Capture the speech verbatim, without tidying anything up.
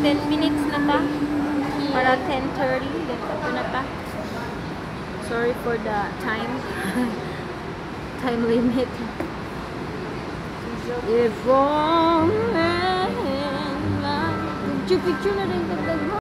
ten minutes na ta. Para ten thirty. Ito na ta. Sorry for the time. Time limit. If all men like picture picture na rin